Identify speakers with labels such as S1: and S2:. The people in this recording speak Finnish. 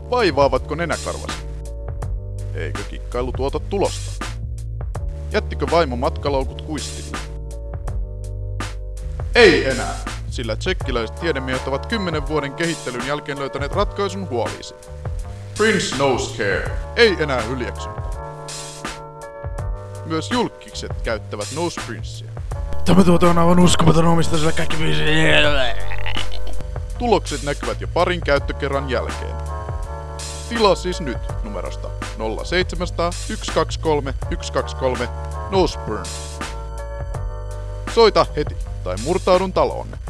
S1: Vaivaavatko nenäkarvasi? Eikö kikkailu tuota tulosta? Jättikö vaimo matkalaukut kuistille? Ei enää, sillä tsekkiläiset tiedemiehet ovat 10 vuoden kehittelyn jälkeen löytäneet ratkaisun huoliisi. Prince knows care. Ei enää hyljeksyntä. Myös julkkikset käyttävät Nose Princea.
S2: Tämä tuote on aivan uskomaton omistaiselle kaikki biisi.
S1: Tulokset näkyvät jo parin käyttökerran jälkeen. Tilaa siis nyt numerosta 0700 123 123 Noseburn. Soita heti tai murtaudun taloonne.